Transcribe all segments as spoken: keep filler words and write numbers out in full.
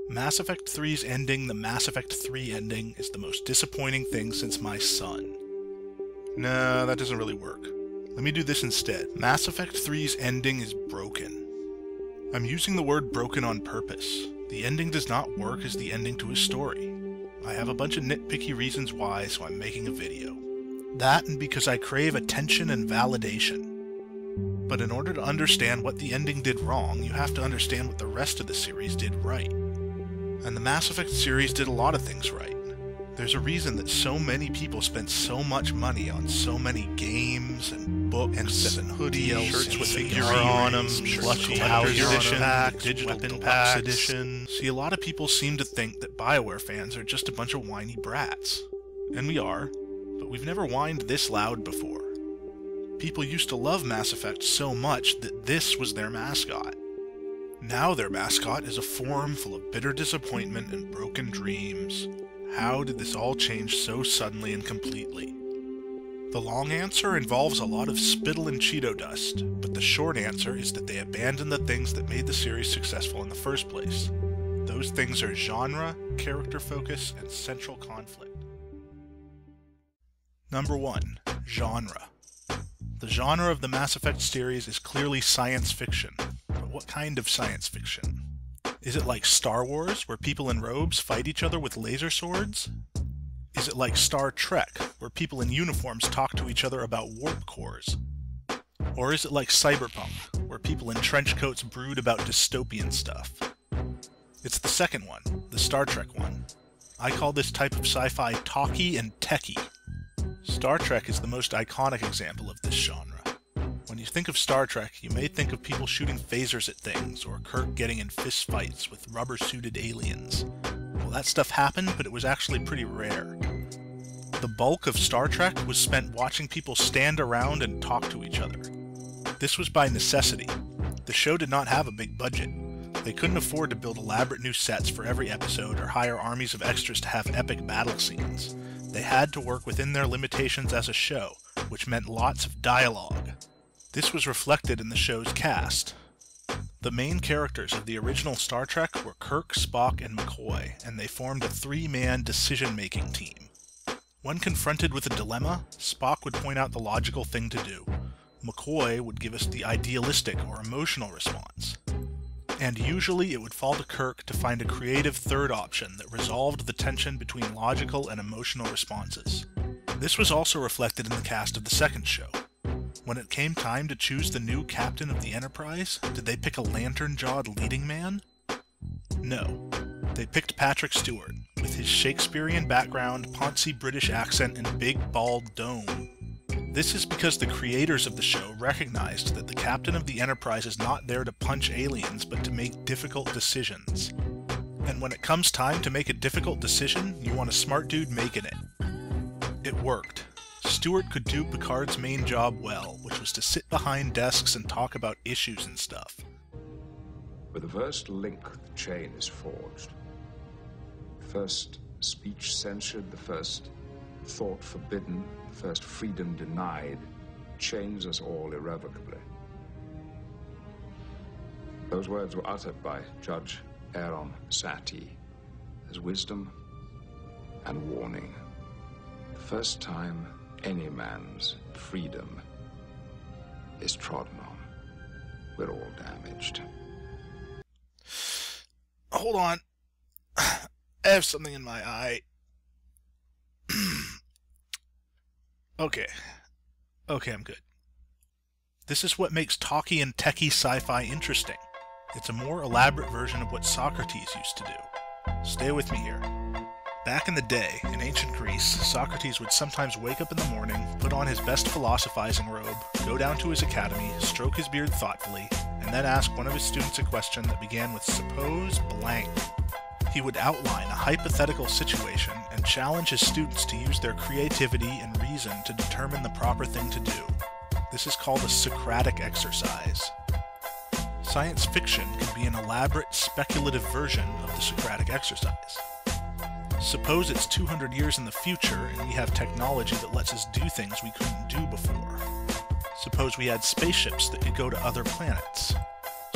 Mass Effect three's ending, the Mass Effect three ending, is the most disappointing thing since my son. Nah, that doesn't really work. Let me do this instead. Mass Effect three's ending is broken. I'm using the word broken on purpose. The ending does not work as the ending to a story. I have a bunch of nitpicky reasons why, so I'm making a video. That and because I crave attention and validation. But in order to understand what the ending did wrong, you have to understand what the rest of the series did right. And the Mass Effect series did a lot of things right. There's a reason that so many people spent so much money on so many games and books and, and hoodies, shirts with figure on them, plush collector's edition, packs, digital weapon packs edition. See, a lot of people seem to think that Bioware fans are just a bunch of whiny brats. And we are, but we've never whined this loud before. People used to love Mass Effect so much that this was their mascot. Now their mascot is a form full of bitter disappointment and broken dreams. How did this all change so suddenly and completely? The long answer involves a lot of spittle and Cheeto dust, but the short answer is that they abandoned the things that made the series successful in the first place. Those things are genre, character focus, and central conflict. Number one. Genre. The genre of the Mass Effect series is clearly science fiction. But what kind of science fiction? Is it like Star Wars, where people in robes fight each other with laser swords? Is it like Star Trek, where people in uniforms talk to each other about warp cores? Or is it like Cyberpunk, where people in trench coats brood about dystopian stuff? It's the second one, the Star Trek one. I call this type of sci-fi talky and techy. Star Trek is the most iconic example of this genre. When you think of Star Trek, you may think of people shooting phasers at things, or Kirk getting in fistfights with rubber-suited aliens. Well, that stuff happened, but it was actually pretty rare. The bulk of Star Trek was spent watching people stand around and talk to each other. This was by necessity. The show did not have a big budget. They couldn't afford to build elaborate new sets for every episode or hire armies of extras to have epic battle scenes. They had to work within their limitations as a show, which meant lots of dialogue. This was reflected in the show's cast. The main characters of the original Star Trek were Kirk, Spock, and McCoy, and they formed a three-man decision-making team. When confronted with a dilemma, Spock would point out the logical thing to do. McCoy would give us the idealistic or emotional response. And usually it would fall to Kirk to find a creative third option that resolved the tension between logical and emotional responses. This was also reflected in the cast of the second show. When it came time to choose the new captain of the Enterprise, did they pick a lantern-jawed leading man? No. They picked Patrick Stewart, with his Shakespearean background, poncy British accent, and big, bald dome. This is because the creators of the show recognized that the captain of the Enterprise is not there to punch aliens, but to make difficult decisions. And when it comes time to make a difficult decision, you want a smart dude making it. It worked. Stewart could do Picard's main job well, which was to sit behind desks and talk about issues and stuff. With the first link, the chain is forged. The first speech censured, the first thought forbidden, the first freedom denied, chains us all irrevocably. Those words were uttered by Judge Aaron Satie as wisdom and warning. The first time any man's freedom is trodden on, we're all damaged. Hold on. I have something in my eye. Okay. Okay, I'm good. This is what makes talky and techie sci-fi interesting. It's a more elaborate version of what Socrates used to do. Stay with me here. Back in the day, in ancient Greece, Socrates would sometimes wake up in the morning, put on his best philosophizing robe, go down to his academy, stroke his beard thoughtfully, and then ask one of his students a question that began with "suppose blank." He would outline a hypothetical situation and challenge his students to use their creativity and reason to determine the proper thing to do. This is called a Socratic exercise. Science fiction can be an elaborate, speculative version of the Socratic exercise. Suppose it's two hundred years in the future and we have technology that lets us do things we couldn't do before. Suppose we had spaceships that could go to other planets.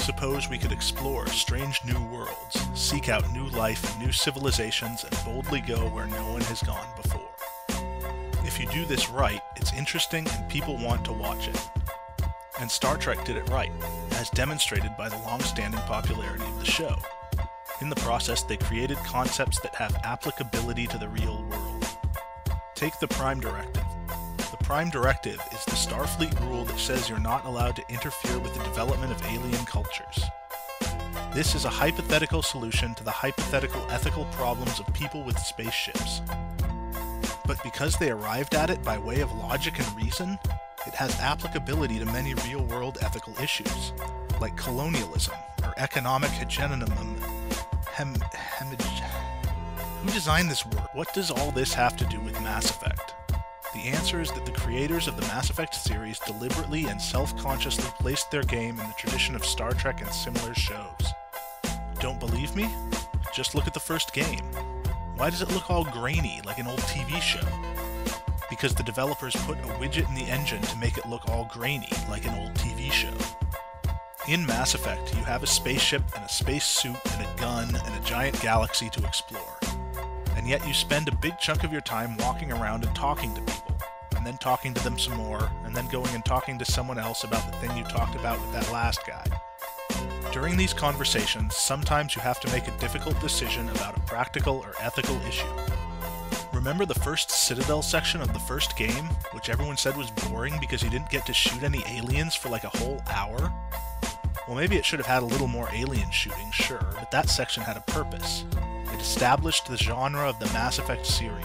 Suppose we could explore strange new worlds, seek out new life and new civilizations, and boldly go where no one has gone before. If you do this right, it's interesting and people want to watch it. And Star Trek did it right, as demonstrated by the long-standing popularity of the show. In the process, they created concepts that have applicability to the real world. Take the Prime Directive. The Prime Directive is the Starfleet rule that says you're not allowed to interfere with the development of alien cultures. This is a hypothetical solution to the hypothetical ethical problems of people with spaceships. But because they arrived at it by way of logic and reason, it has applicability to many real-world ethical issues, like colonialism or economic hegemony. Hem, hem, who designed this word? What does all this have to do with Mass Effect? The answer is that the creators of the Mass Effect series deliberately and self-consciously placed their game in the tradition of Star Trek and similar shows. Don't believe me? Just look at the first game. Why does it look all grainy like an old T V show? Because the developers put a widget in the engine to make it look all grainy like an old T V show. In Mass Effect, you have a spaceship and a space suit and a gun and a giant galaxy to explore. And yet you spend a big chunk of your time walking around and talking to people, and then talking to them some more, and then going and talking to someone else about the thing you talked about with that last guy. During these conversations, sometimes you have to make a difficult decision about a practical or ethical issue. Remember the first Citadel section of the first game, which everyone said was boring because you didn't get to shoot any aliens for like a whole hour? Well, maybe it should have had a little more alien shooting, sure, but that section had a purpose. It established the genre of the Mass Effect series.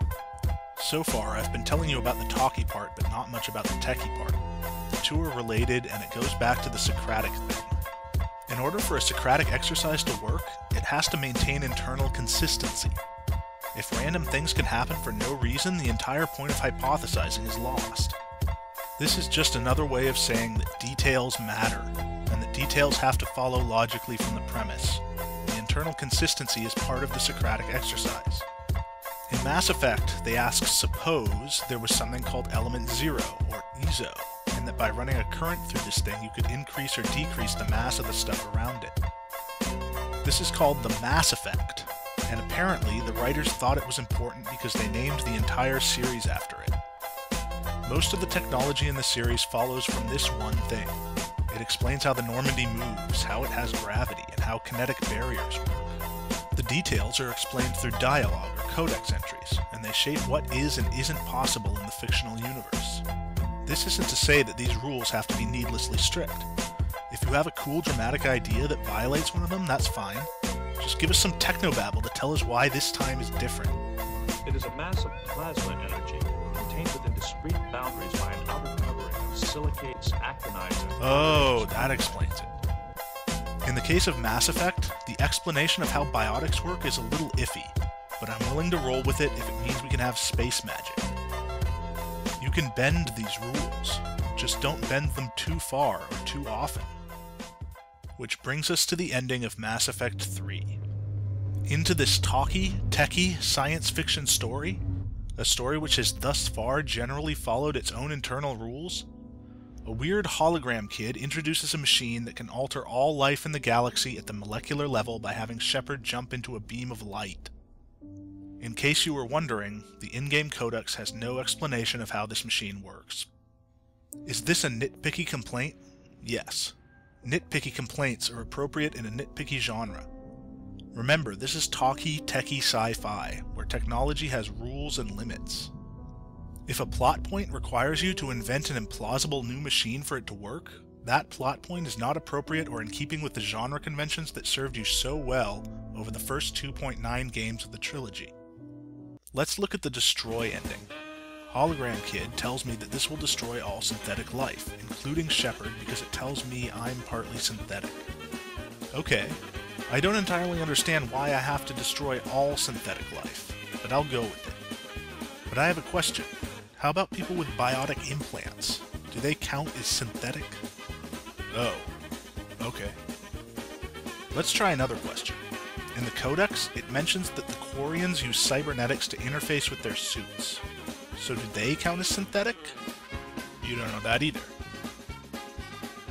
So far, I've been telling you about the talky part, but not much about the techie part. The two are related, and it goes back to the Socratic thing. In order for a Socratic exercise to work, it has to maintain internal consistency. If random things can happen for no reason, the entire point of hypothesizing is lost. This is just another way of saying that details matter, and that details have to follow logically from the premise. The internal consistency is part of the Socratic exercise. In Mass Effect, they ask suppose there was something called element zero, or E S O, and that by running a current through this thing you could increase or decrease the mass of the stuff around it. This is called the Mass Effect, and apparently the writers thought it was important because they named the entire series after it. Most of the technology in the series follows from this one thing. It explains how the Normandy moves, how it has gravity, and how kinetic barriers work. The details are explained through dialogue or codex entries, and they shape what is and isn't possible in the fictional universe. This isn't to say that these rules have to be needlessly strict. If you have a cool dramatic idea that violates one of them, that's fine. Just give us some technobabble to tell us why this time is different. It is a mass of plasma energy contained within discrete boundaries by an outer covering of silicates, actinides, and... Oh, that explains it. In the case of Mass Effect, the explanation of how biotics work is a little iffy, but I'm willing to roll with it if it means we can have space magic. You can bend these rules, just don't bend them too far or too often. Which brings us to the ending of Mass Effect three. Into this talky, techie, science fiction story, a story which has thus far generally followed its own internal rules, a weird hologram kid introduces a machine that can alter all life in the galaxy at the molecular level by having Shepard jump into a beam of light. In case you were wondering, the in-game codex has no explanation of how this machine works. Is this a nitpicky complaint? Yes. Nitpicky complaints are appropriate in a nitpicky genre. Remember, this is talky, techie sci-fi, where technology has rules and limits. If a plot point requires you to invent an implausible new machine for it to work, that plot point is not appropriate or in keeping with the genre conventions that served you so well over the first two point nine games of the trilogy. Let's look at the destroy ending. Hologram Kid tells me that this will destroy all synthetic life, including Shepard, because it tells me I'm partly synthetic. Okay, I don't entirely understand why I have to destroy all synthetic life, but I'll go with it. But I have a question. How about people with biotic implants? Do they count as synthetic? Oh, okay. Let's try another question. In the Codex, it mentions that the Quarians use cybernetics to interface with their suits. So do they count as synthetic? You don't know that either.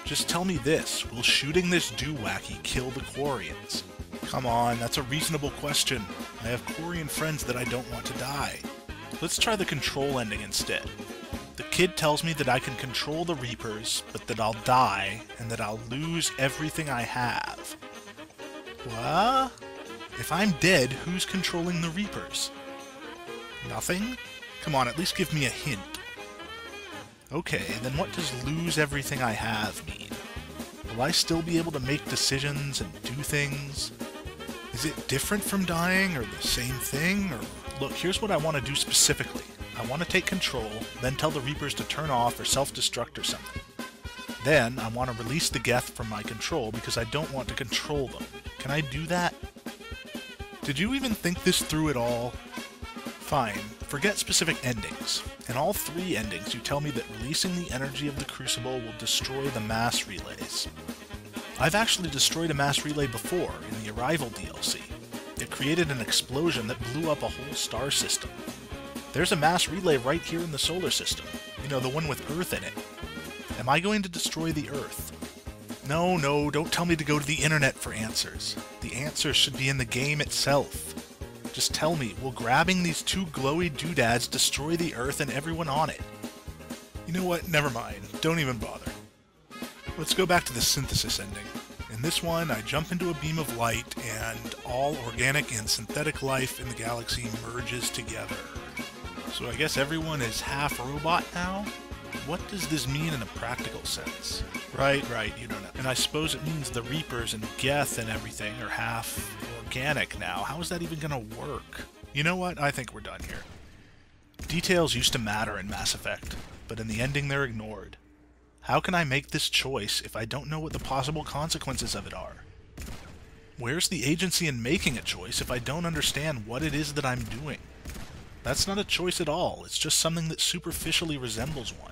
Just tell me this, will shooting this doowacky kill the Quarians? Come on, that's a reasonable question. I have Quarian friends that I don't want to die. Let's try the control ending instead. The kid tells me that I can control the Reapers, but that I'll die, and that I'll lose everything I have. What? If I'm dead, who's controlling the Reapers? Nothing? Come on, at least give me a hint. Okay, then what does lose everything I have mean? Will I still be able to make decisions and do things? Is it different from dying, or the same thing, or... Look, here's what I want to do specifically. I want to take control, then tell the Reapers to turn off or self-destruct or something. Then, I want to release the Geth from my control because I don't want to control them. Can I do that? Did you even think this through at all? Fine, forget specific endings. In all three endings, you tell me that releasing the energy of the Crucible will destroy the mass relays. I've actually destroyed a mass relay before, in the Arrival D L C. It created an explosion that blew up a whole star system. There's a mass relay right here in the solar system. You know, the one with Earth in it. Am I going to destroy the Earth? No, no, don't tell me to go to the internet for answers. The answers should be in the game itself. Just tell me, will grabbing these two glowy doodads destroy the Earth and everyone on it? You know what? Never mind. Don't even bother. Let's go back to the synthesis ending. In this one, I jump into a beam of light, and all organic and synthetic life in the galaxy merges together. So I guess everyone is half robot now? What does this mean in a practical sense? Right, right, you don't know. And I suppose it means the Reapers and Geth and everything are half organic now. How is that even gonna work? You know what? I think we're done here. Details used to matter in Mass Effect, but in the ending they're ignored. How can I make this choice if I don't know what the possible consequences of it are? Where's the agency in making a choice if I don't understand what it is that I'm doing? That's not a choice at all, it's just something that superficially resembles one.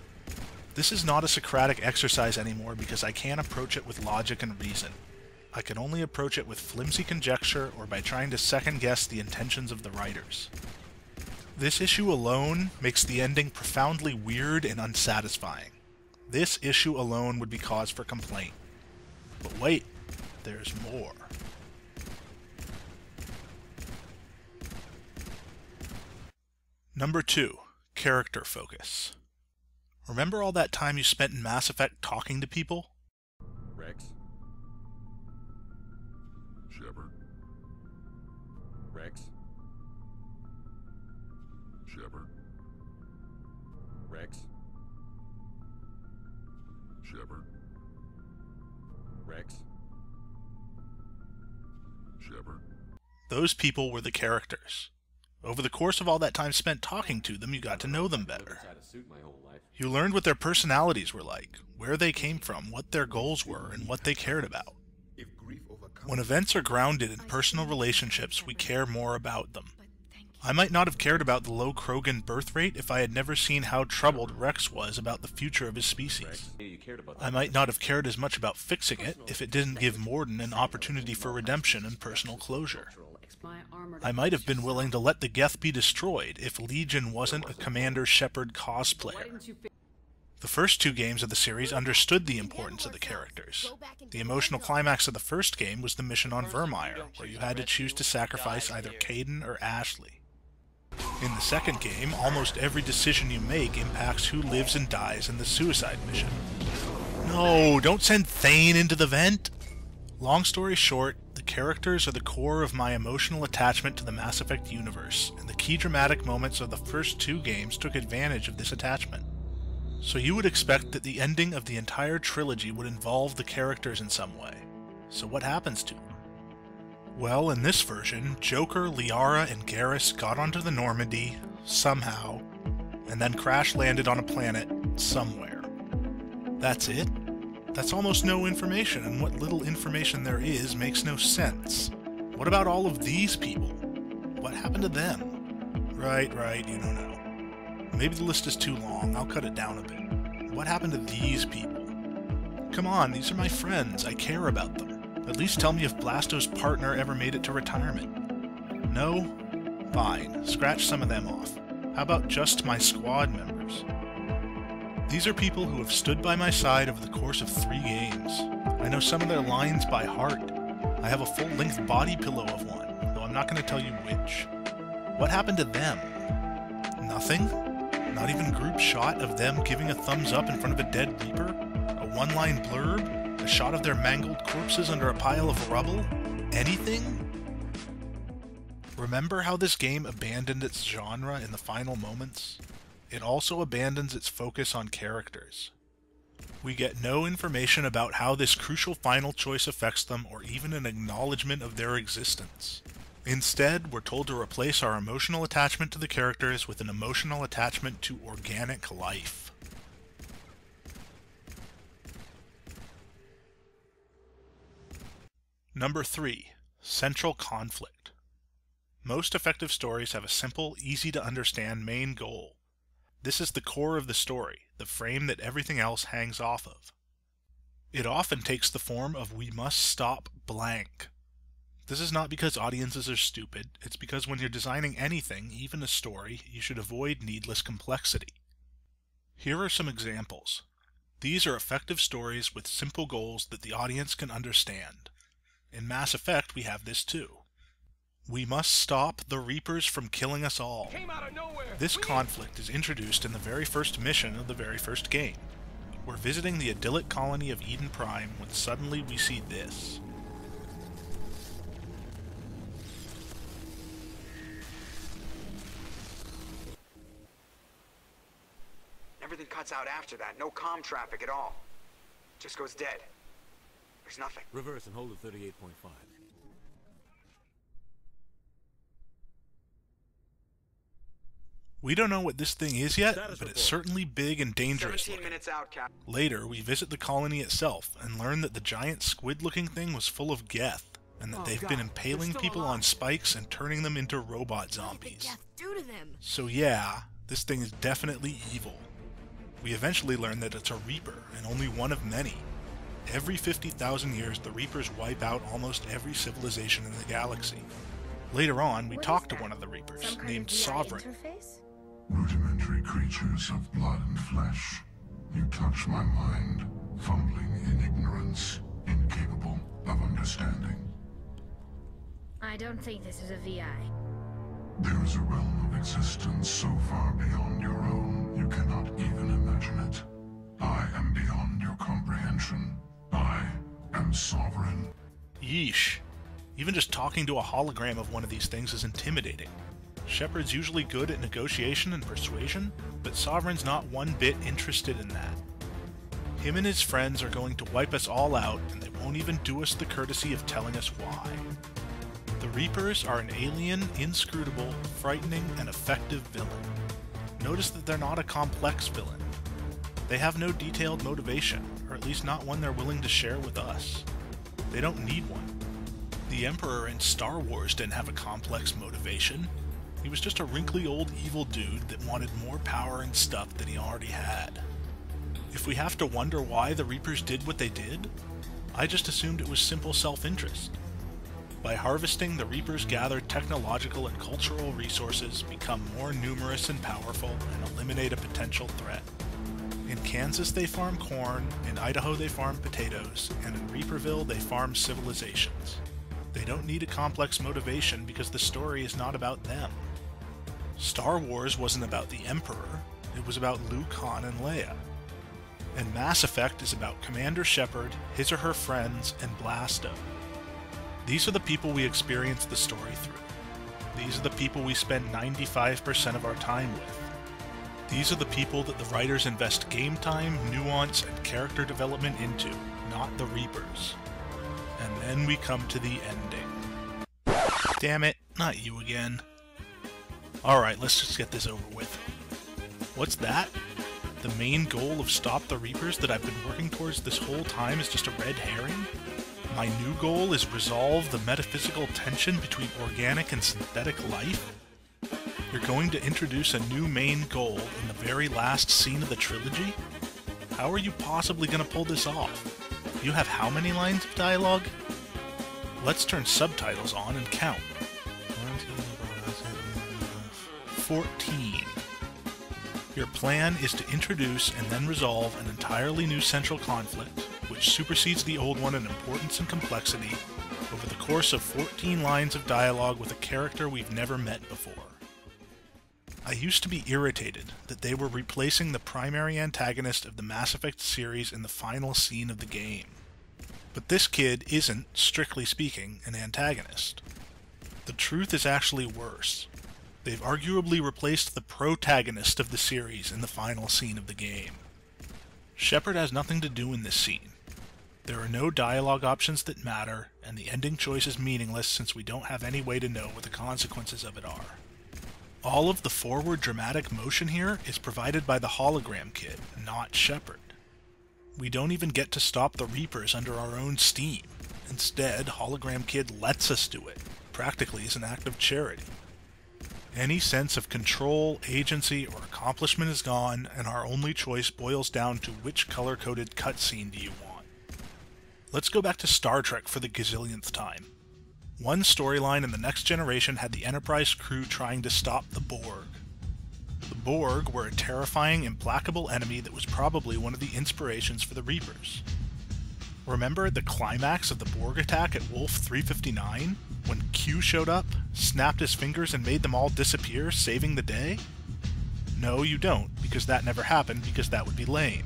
This is not a Socratic exercise anymore because I can't approach it with logic and reason. I can only approach it with flimsy conjecture or by trying to second-guess the intentions of the writers. This issue alone makes the ending profoundly weird and unsatisfying. This issue alone would be cause for complaint. But wait, there's more. Number two, character focus. Remember all that time you spent in Mass Effect talking to people? Rex? Shepard? Rex? Shepard? Rex? Shepard? Rex? Shepard? Those people were the characters. Over the course of all that time spent talking to them, you got to know them better. You learned what their personalities were like, where they came from, what their goals were, and what they cared about. When events are grounded in personal relationships, we care more about them. I might not have cared about the low Krogan birth rate if I had never seen how troubled Rex was about the future of his species. I might not have cared as much about fixing it if it didn't give Morden an opportunity for redemption and personal closure. I might have been willing to let the Geth be destroyed if Legion wasn't a Commander Shepard cosplayer. The first two games of the series understood the importance of the characters. The emotional climax of the first game was the mission on Virmire, where you had to choose to sacrifice either Kaidan or Ashley. In the second game, almost every decision you make impacts who lives and dies in the suicide mission. No, don't send Thane into the vent! Long story short, the characters are the core of my emotional attachment to the Mass Effect universe, and the key dramatic moments of the first two games took advantage of this attachment. So you would expect that the ending of the entire trilogy would involve the characters in some way. So what happens to them? Well, in this version, Joker, Liara, and Garrus got onto the Normandy, somehow, and then crash-landed on a planet, somewhere. That's it? That's almost no information, and what little information there is makes no sense. What about all of these people? What happened to them? Right, right, you don't know. Maybe the list is too long, I'll cut it down a bit. What happened to these people? Come on, these are my friends, I care about them. At least tell me if Blasto's partner ever made it to retirement. No? Fine, scratch some of them off. How about just my squad members? These are people who have stood by my side over the course of three games. I know some of their lines by heart. I have a full-length body pillow of one, though I'm not going to tell you which. What happened to them? Nothing? Not even group shot of them giving a thumbs up in front of a dead Reaper? A one-line blurb? A shot of their mangled corpses under a pile of rubble? Anything? Remember how this game abandoned its genre in the final moments? It also abandons its focus on characters. We get no information about how this crucial final choice affects them or even an acknowledgement of their existence. Instead, we're told to replace our emotional attachment to the characters with an emotional attachment to organic life. Number three. Central conflict. Most effective stories have a simple, easy-to-understand main goal. This is the core of the story, the frame that everything else hangs off of. It often takes the form of "we must stop blank." This is not because audiences are stupid, it's because when you're designing anything, even a story, you should avoid needless complexity. Here are some examples. These are effective stories with simple goals that the audience can understand. In Mass Effect, we have this too. We must stop the Reapers from killing us all. This conflict is introduced in the very first mission of the very first game. We're visiting the idyllic colony of Eden Prime when suddenly we see this. Everything cuts out after that. No comm traffic at all. Just goes dead. There's nothing. Reverse and hold at thirty-eight point five. We don't know what this thing is yet, but it's certainly big and dangerous seventeen minutes out, Cap. Later, we visit the colony itself and learn that the giant squid-looking thing was full of geth, and that Oh, they've God, been impaling they're still people alive. on spikes and turning them into robot What did zombies. death do to them? So yeah, this thing is definitely evil. We eventually learn that it's a Reaper, and only one of many. Every fifty thousand years, the Reapers wipe out almost every civilization in the galaxy. Later on, we What talk is to that? one of the Reapers, Some kind named of V I Sovereign. interface? Rudimentary creatures of blood and flesh. You touch my mind, fumbling in ignorance, incapable of understanding. I don't think this is a V I. There is a realm of existence so far beyond your own, you cannot even imagine it. I am beyond your comprehension. I am sovereign. Yeesh. Even just talking to a hologram of one of these things is intimidating. Shepard's usually good at negotiation and persuasion, but Sovereign's not one bit interested in that. Him and his friends are going to wipe us all out, and they won't even do us the courtesy of telling us why. The Reapers are an alien, inscrutable, frightening, and effective villain. Notice that they're not a complex villain. They have no detailed motivation, or at least not one they're willing to share with us. They don't need one. The Emperor in Star Wars didn't have a complex motivation. He was just a wrinkly old evil dude that wanted more power and stuff than he already had. If we have to wonder why the Reapers did what they did, I just assumed it was simple self-interest. By harvesting, the Reapers gather technological and cultural resources, become more numerous and powerful, and eliminate a potential threat. In Kansas they farm corn, in Idaho they farm potatoes, and in Reaperville they farm civilizations. They don't need a complex motivation because the story is not about them. Star Wars wasn't about the Emperor, it was about Luke, Han, and Leia. And Mass Effect is about Commander Shepard, his or her friends, and Blasto. These are the people we experience the story through. These are the people we spend ninety-five percent of our time with. These are the people that the writers invest game time, nuance, and character development into, not the Reapers. And then we come to the ending. Damn it, not you again. Alright, let's just get this over with. What's that? The main goal of Stop the Reapers that I've been working towards this whole time is just a red herring? My new goal is resolve the metaphysical tension between organic and synthetic life? You're going to introduce a new main goal in the very last scene of the trilogy? How are you possibly going to pull this off? You have how many lines of dialogue? Let's turn subtitles on and count. fourteen. Your plan is to introduce and then resolve an entirely new central conflict, which supersedes the old one in importance and complexity, over the course of fourteen lines of dialogue with a character we've never met before. I used to be irritated that they were replacing the primary antagonist of the Mass Effect series in the final scene of the game. But this kid isn't, strictly speaking, an antagonist. The truth is actually worse. They've arguably replaced the protagonist of the series in the final scene of the game. Shepard has nothing to do in this scene. There are no dialogue options that matter, and the ending choice is meaningless since we don't have any way to know what the consequences of it are. All of the forward dramatic motion here is provided by the hologram kid, not Shepard. We don't even get to stop the Reapers under our own steam. Instead, Hologram Kid lets us do it, practically as an act of charity. Any sense of control, agency, or accomplishment is gone, and our only choice boils down to which color-coded cutscene do you want. Let's go back to Star Trek for the gazillionth time. One storyline in the Next Generation had the Enterprise crew trying to stop the Borg. The Borg were a terrifying, implacable enemy that was probably one of the inspirations for the Reapers. Remember the climax of the Borg attack at Wolf three fifty-nine? When Q showed up, snapped his fingers and made them all disappear, saving the day? No, you don't, because that never happened, because that would be lame.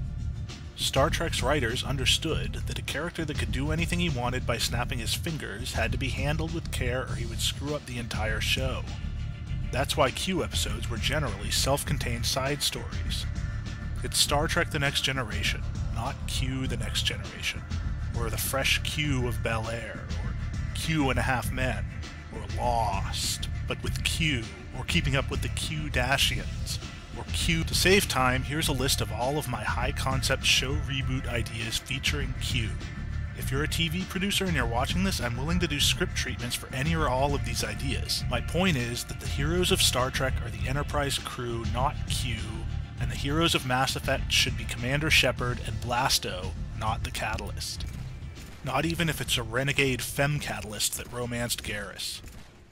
Star Trek's writers understood that a character that could do anything he wanted by snapping his fingers had to be handled with care or he would screw up the entire show. That's why Q episodes were generally self-contained side stories. It's Star Trek The Next Generation, not Q The Next Generation, or The Fresh Q of Bel Air, or Q and a Half Men, or Lost, but with Q, or Keeping Up with the Q-Dashians, or Q. To save time, here's a list of all of my high-concept show reboot ideas featuring Q. If you're a T V producer and you're watching this, I'm willing to do script treatments for any or all of these ideas. My point is that the heroes of Star Trek are the Enterprise crew, not Q, and the heroes of Mass Effect should be Commander Shepard and Blasto, not the Catalyst. Not even if it's a renegade femme Catalyst that romanced Garrus.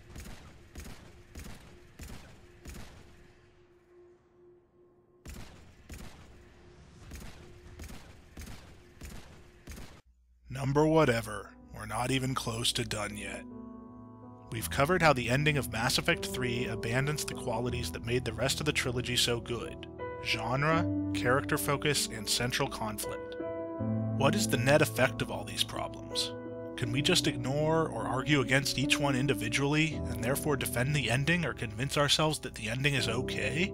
Number whatever, we're not even close to done yet. We've covered how the ending of Mass Effect three abandons the qualities that made the rest of the trilogy so good: genre, character focus, and central conflict. What is the net effect of all these problems? Can we just ignore or argue against each one individually, and therefore defend the ending or convince ourselves that the ending is okay?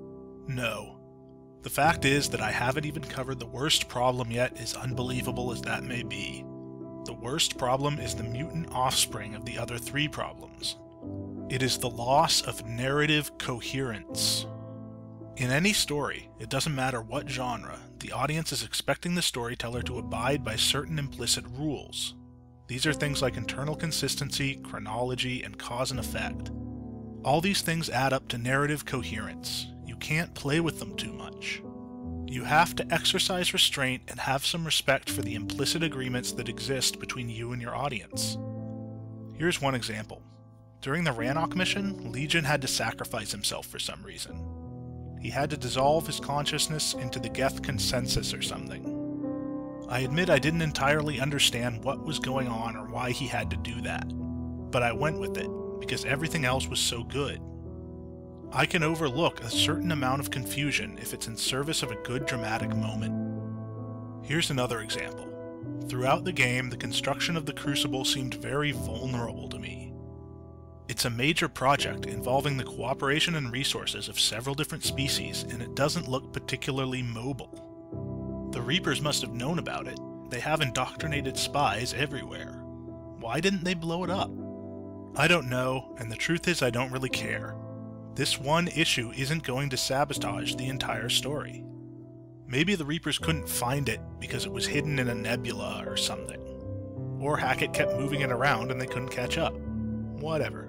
No. The fact is that I haven't even covered the worst problem yet, as unbelievable as that may be. The worst problem is the mutant offspring of the other three problems. It is the loss of narrative coherence. In any story, it doesn't matter what genre, the audience is expecting the storyteller to abide by certain implicit rules. These are things like internal consistency, chronology, and cause and effect. All these things add up to narrative coherence. You can't play with them too much. You have to exercise restraint and have some respect for the implicit agreements that exist between you and your audience. Here's one example. During the Rannoch mission, Legion had to sacrifice himself for some reason. He had to dissolve his consciousness into the Geth consensus or something. I admit I didn't entirely understand what was going on or why he had to do that, but I went with it, because everything else was so good. I can overlook a certain amount of confusion if it's in service of a good dramatic moment. Here's another example. Throughout the game, the construction of the Crucible seemed very vulnerable to me. It's a major project involving the cooperation and resources of several different species, and it doesn't look particularly mobile. The Reapers must have known about it. They have indoctrinated spies everywhere. Why didn't they blow it up? I don't know, and the truth is I don't really care. This one issue isn't going to sabotage the entire story. Maybe the Reapers couldn't find it because it was hidden in a nebula or something. Or Hackett kept moving it around and they couldn't catch up. Whatever.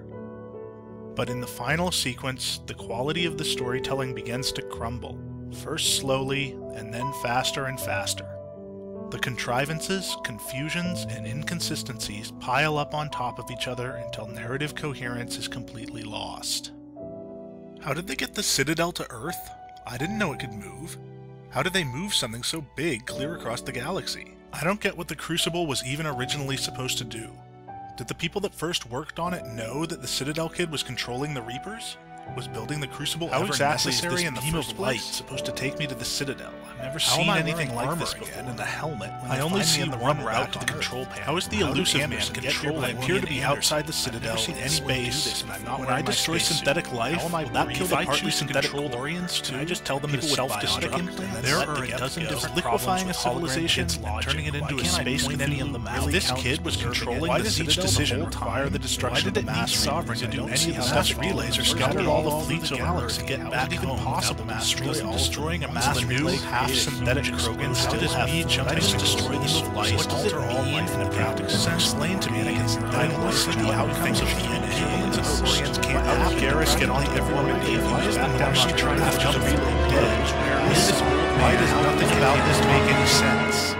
But in the final sequence, the quality of the storytelling begins to crumble, first slowly and then faster and faster. The contrivances, confusions, and inconsistencies pile up on top of each other until narrative coherence is completely lost. How did they get the Citadel to Earth? I didn't know it could move. How did they move something so big clear across the galaxy? I don't get what the Crucible was even originally supposed to do. Did the people that first worked on it know that the Citadel kid was controlling the Reapers? Was building the Crucible How ever exactly is necessary this in the beam first of place? light Supposed to take me to the Citadel? I've never How seen am I anything wearing like armor this again before. and a helmet when I they only find me see on the one run route back to the on control Earth? panel. How is the How do elusive Ant-Man man get get here here when I by appear to be William outside the Anderson? Citadel I've never in seen anyone do space? this, and I'm not When wearing I my destroy spacesuit. synthetic life, How am I will that breathing? kill the If I partly choose synthetic control Chlorians them, too? can I just tell them People to with self-destruct self-destruct and There let are the a get dozen together? different Liquefying problems a with hologram civilization kids and and turning it logic. into Why a can't I space point any of them Cthulhu? out? If this Count kid was preserving it. controlling Why the does each Citadel, the decision whole require time, the destruction why of did the it need mass sovereign to reapers? do I don't any see of the how stuff? that's Relays are all scattered over all the over fleets the of galaxy. Earth. Get How is back it even home possible without to the destroy mass all of destroying a them? mass Once the new new half-synthetic huge Krogan explosion, still how does have me full jumping types to to destroy beam them of light what does it alter all mean life in in a a practical practical sense? Explain to me I don't want to see the outcomes of D N A. Humans and Chlorians Earth. can't How does have Garrus get practically onto everyone everyone in the Why is the back down Martian on trying Earth to after jump the relay dead? This is Why does nothing about this make any sense?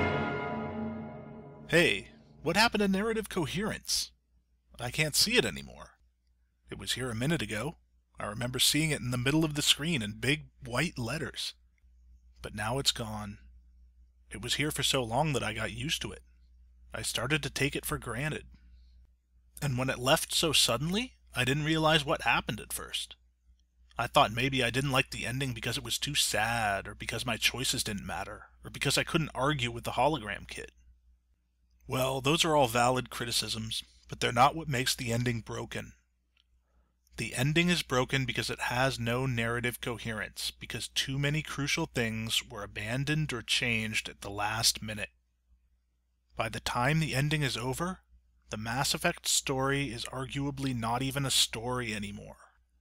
Hey, what happened to narrative coherence? I can't see it anymore. It was here a minute ago. I remember seeing it in the middle of the screen in big white letters. But now it's gone. It was here for so long that I got used to it. I started to take it for granted. And when it left so suddenly, I didn't realize what happened at first. I thought maybe I didn't like the ending because it was too sad, or because my choices didn't matter, or because I couldn't argue with the hologram kid. Well, those are all valid criticisms, but they're not what makes the ending broken. The ending is broken because it has no narrative coherence, because too many crucial things were abandoned or changed at the last minute. By the time the ending is over, the Mass Effect story is arguably not even a story anymore.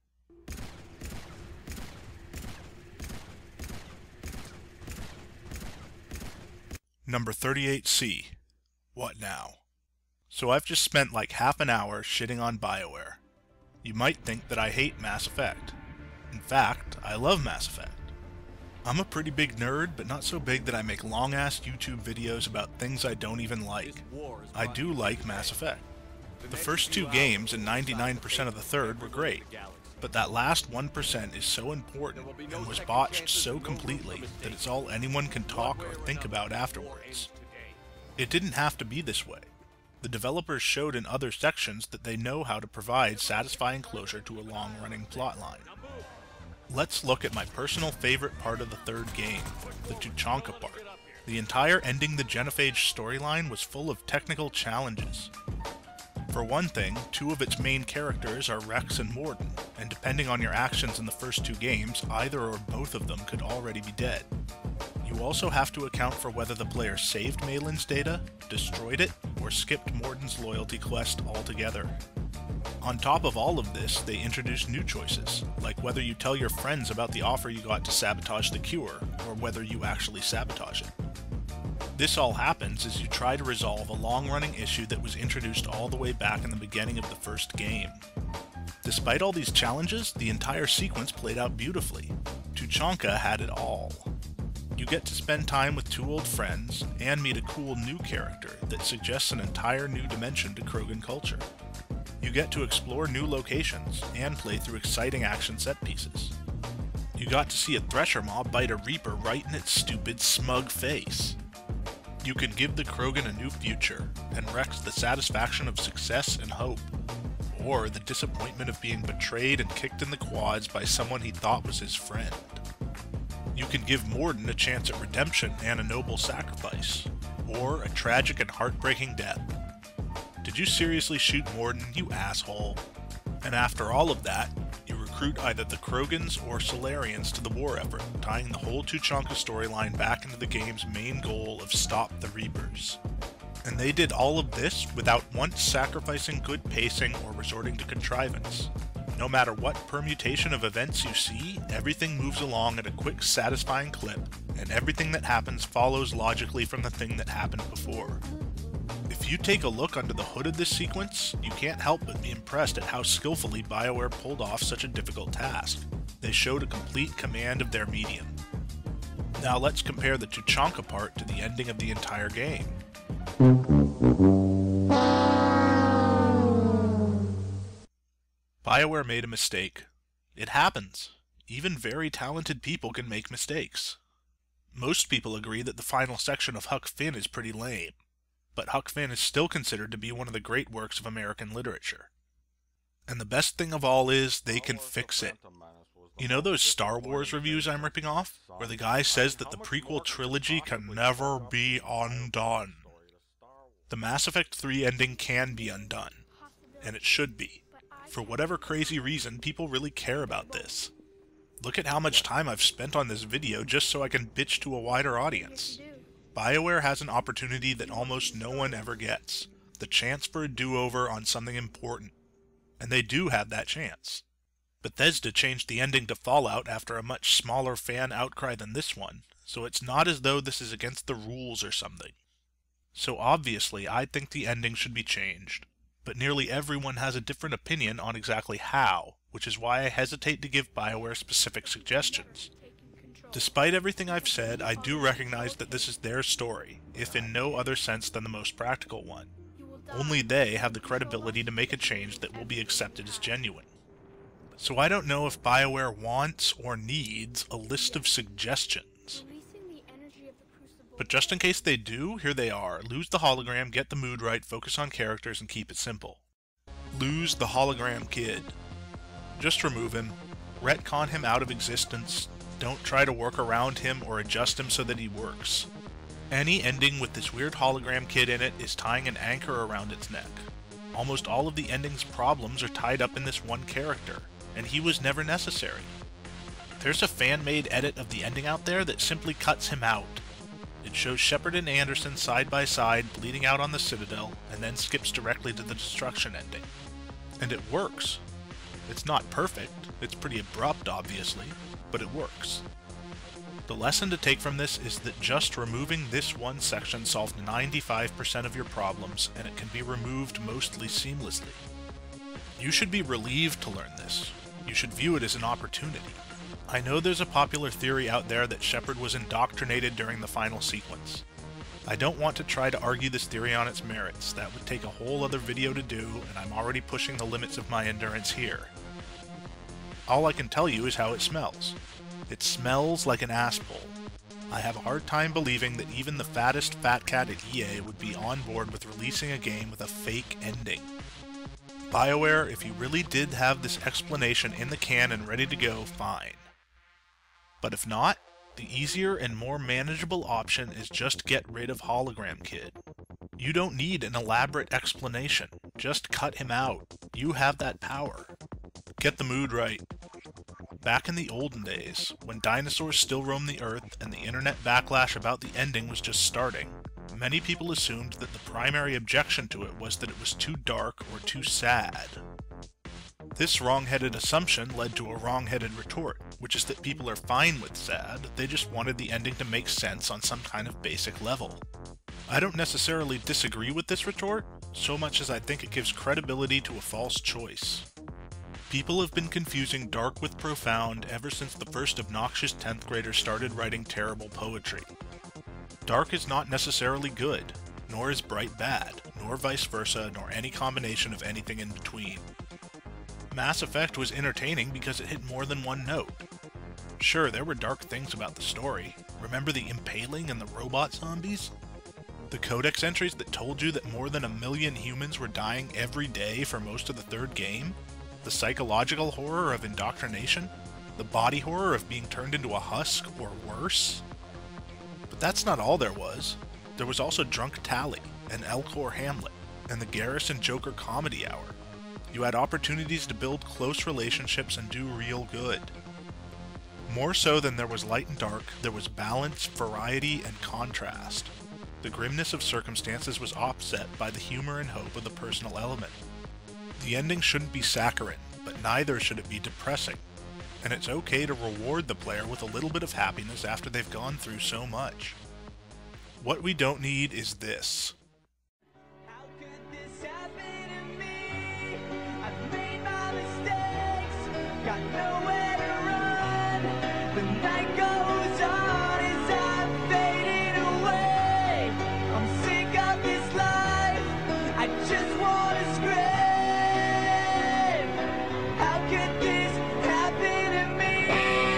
Number thirty-eight C. What now? So I've just spent like half an hour shitting on Bioware. You might think that I hate Mass Effect. In fact, I love Mass Effect. I'm a pretty big nerd, but not so big that I make long-ass YouTube videos about things I don't even like. I do like Mass Effect. The first two games and ninety-nine percent of the third were great, but that last one percent is so important and was botched so completely that it's all anyone can talk or think about afterwards. It didn't have to be this way. The developers showed in other sections that they know how to provide satisfying closure to a long-running plotline. Let's look at my personal favorite part of the third game, the Tuchanka part. The entire Ending the Genophage storyline was full of technical challenges. For one thing, two of its main characters are Rex and Morden, and depending on your actions in the first two games, either or both of them could already be dead. You also have to account for whether the player saved Malin's data, destroyed it, or skipped Morden's loyalty quest altogether. On top of all of this, they introduced new choices, like whether you tell your friends about the offer you got to sabotage the cure, or whether you actually sabotage it. This all happens as you try to resolve a long-running issue that was introduced all the way back in the beginning of the first game. Despite all these challenges, the entire sequence played out beautifully. Tuchanka had it all. You get to spend time with two old friends, and meet a cool new character that suggests an entire new dimension to Krogan culture. You get to explore new locations, and play through exciting action set pieces. You got to see a Thresher mob bite a Reaper right in its stupid, smug face. You can give the Krogan a new future, and Rex the satisfaction of success and hope, or the disappointment of being betrayed and kicked in the quads by someone he thought was his friend. You can give Morden a chance at redemption and a noble sacrifice, or a tragic and heartbreaking death. Did you seriously shoot Morden, you asshole? And after all of that, you recruit either the Krogans or Solarians to the war effort, tying the whole Tuchanka storyline back into the game's main goal of Stop the Reapers. And they did all of this without once sacrificing good pacing or resorting to contrivance. No matter what permutation of events you see, everything moves along at a quick, satisfying clip, and everything that happens follows logically from the thing that happened before. If you take a look under the hood of this sequence, you can't help but be impressed at how skillfully Bioware pulled off such a difficult task. They showed a complete command of their medium. Now let's compare the Tuchanka part to the ending of the entire game. Bioware made a mistake. It happens. Even very talented people can make mistakes. Most people agree that the final section of Huck Finn is pretty lame, but Huck Finn is still considered to be one of the great works of American literature. And the best thing of all is, they can fix it. You know those Star Wars reviews I'm ripping off, where the guy says that the prequel trilogy can never be undone? The Mass Effect three ending can be undone, and it should be. For whatever crazy reason, people really care about this. Look at how much time I've spent on this video just so I can bitch to a wider audience. Bioware has an opportunity that almost no one ever gets. The chance for a do-over on something important. And they do have that chance. Bethesda changed the ending to Fallout after a much smaller fan outcry than this one, so it's not as though this is against the rules or something. So obviously, I think the ending should be changed. But nearly everyone has a different opinion on exactly how, which is why I hesitate to give Bioware specific suggestions. Despite everything I've said, I do recognize that this is their story, if in no other sense than the most practical one. Only they have the credibility to make a change that will be accepted as genuine. So I don't know if Bioware wants or needs a list of suggestions. But just in case they do, here they are. Lose the hologram, get the mood right, focus on characters, and keep it simple. Lose the hologram kid. Just remove him. Retcon him out of existence. Don't try to work around him or adjust him so that he works. Any ending with this weird hologram kid in it is tying an anchor around its neck. Almost all of the ending's problems are tied up in this one character, and he was never necessary. There's a fan-made edit of the ending out there that simply cuts him out. It shows Shepard and Anderson side by side bleeding out on the Citadel, and then skips directly to the destruction ending. And it works. It's not perfect, it's pretty abrupt obviously, but it works. The lesson to take from this is that just removing this one section solved ninety-five percent of your problems, and it can be removed mostly seamlessly. You should be relieved to learn this. You should view it as an opportunity. I know there's a popular theory out there that Shepard was indoctrinated during the final sequence. I don't want to try to argue this theory on its merits. That would take a whole other video to do, and I'm already pushing the limits of my endurance here. All I can tell you is how it smells. It smells like an ass pull. I have a hard time believing that even the fattest fat cat at E A would be on board with releasing a game with a fake ending. Bioware, if you really did have this explanation in the can and ready to go, fine. But if not, the easier and more manageable option is just get rid of Hologram Kid. You don't need an elaborate explanation, just cut him out. You have that power. Get the mood right. Back in the olden days, when dinosaurs still roamed the earth and the internet backlash about the ending was just starting, many people assumed that the primary objection to it was that it was too dark or too sad. This wrong-headed assumption led to a wrong-headed retort, which is that people are fine with sad, they just wanted the ending to make sense on some kind of basic level. I don't necessarily disagree with this retort, so much as I think it gives credibility to a false choice. People have been confusing dark with profound ever since the first obnoxious tenth graders started writing terrible poetry. Dark is not necessarily good, nor is bright bad, nor vice versa, nor any combination of anything in between. Mass Effect was entertaining because it hit more than one note. Sure, there were dark things about the story. Remember the impaling and the robot zombies? The codex entries that told you that more than a million humans were dying every day for most of the third game? The psychological horror of indoctrination? The body horror of being turned into a husk, or worse? But that's not all there was. There was also Drunk Tally, and Elcor Hamlet, and the Garrison Joker Comedy Hour. You had opportunities to build close relationships and do real good. More so than there was light and dark, there was balance, variety, and contrast. The grimness of circumstances was offset by the humor and hope of the personal element. The ending shouldn't be saccharine, but neither should it be depressing. And it's okay to reward the player with a little bit of happiness after they've gone through so much. What we don't need is this. How could this happen to me?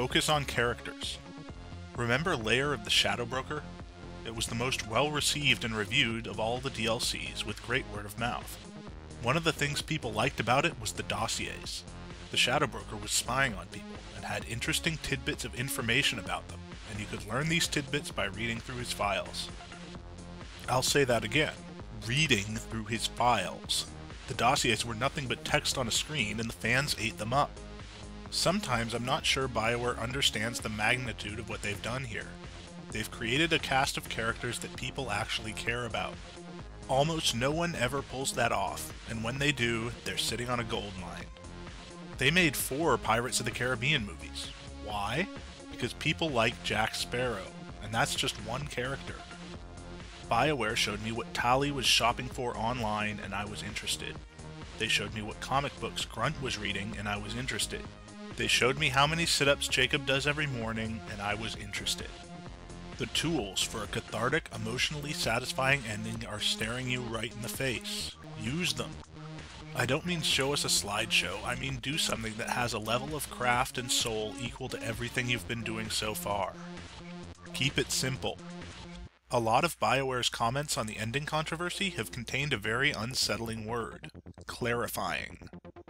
Focus on characters. Remember Lair of the Shadow Broker? It was the most well-received and reviewed of all the D L Cs, with great word of mouth. One of the things people liked about it was the dossiers. The Shadow Broker was spying on people, and had interesting tidbits of information about them, and you could learn these tidbits by reading through his files. I'll say that again. Reading through his files. The dossiers were nothing but text on a screen, and the fans ate them up. Sometimes I'm not sure Bioware understands the magnitude of what they've done here. They've created a cast of characters that people actually care about. Almost no one ever pulls that off, and when they do, they're sitting on a gold mine. They made four Pirates of the Caribbean movies. Why? Because people like Jack Sparrow, and that's just one character. Bioware showed me what Tali was shopping for online, and I was interested. They showed me what comic books Grunt was reading, and I was interested. They showed me how many sit-ups Jacob does every morning, and I was interested. The tools for a cathartic, emotionally satisfying ending are staring you right in the face. Use them. I don't mean show us a slideshow, I mean do something that has a level of craft and soul equal to everything you've been doing so far. Keep it simple. A lot of Bioware's comments on the ending controversy have contained a very unsettling word. Clarifying.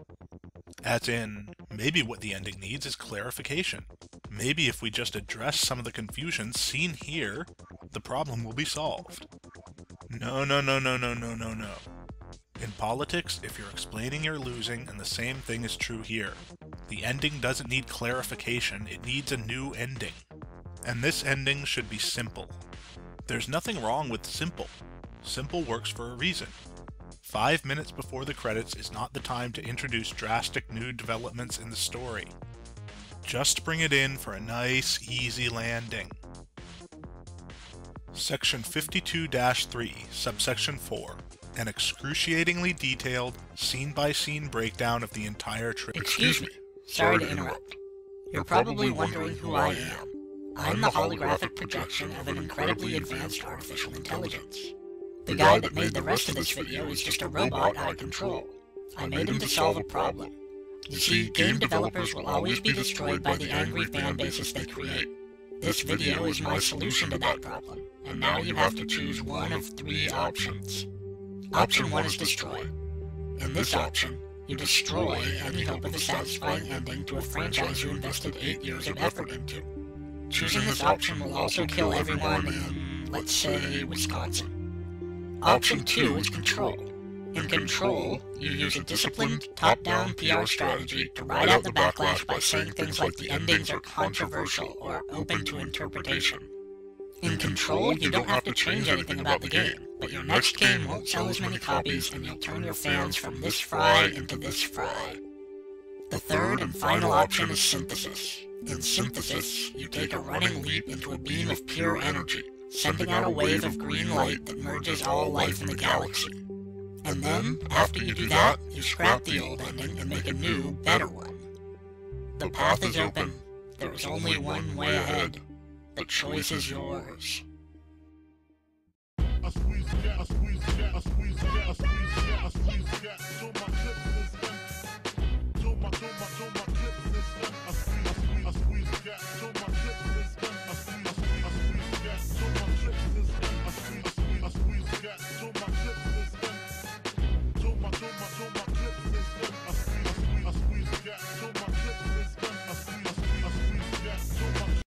As in, maybe what the ending needs is clarification. Maybe if we just address some of the confusion seen here, the problem will be solved. No, no, no, no, no, no, no, no. In politics, if you're explaining, you're losing, and the same thing is true here. The ending doesn't need clarification, it needs a new ending. And this ending should be simple. There's nothing wrong with simple. Simple works for a reason. Five minutes before the credits is not the time to introduce drastic new developments in the story. Just bring it in for a nice, easy landing. Section fifty-two dash three, subsection four. An excruciatingly detailed, scene-by-scene breakdown of the entire trip. Excuse me. Sorry to interrupt. You're probably wondering who I am. I'm the holographic projection of an incredibly advanced artificial intelligence. The guy that made the rest of this video is just a robot I control. I made him to solve a problem. You see, game developers will always be destroyed by the angry fan bases they create. This video is my solution to that problem, and now you have to choose one of three options. Option one is destroy. In this option, you destroy any hope of a satisfying ending to a franchise you invested eight years of effort into. Choosing this option will also kill everyone in, let's say, Wisconsin. Option two is control. In control, you use a disciplined, top-down P R strategy to ride out the backlash by saying things like the endings are controversial or open to interpretation. In control, you don't have to change anything about the game, but your next game won't sell as many copies and you'll turn your fans from this fry into this fry. The third and final option is synthesis. In synthesis, you take a running leap into a beam of pure energy, sending out a wave of green light that merges all life in the galaxy. And then, after you do that, you scrap the old ending and make a new, better one. The path is open. There is only one way ahead. The choice is yours. I squeeze, I squeeze, I squeeze, I squeeze, I squeeze, I squeeze,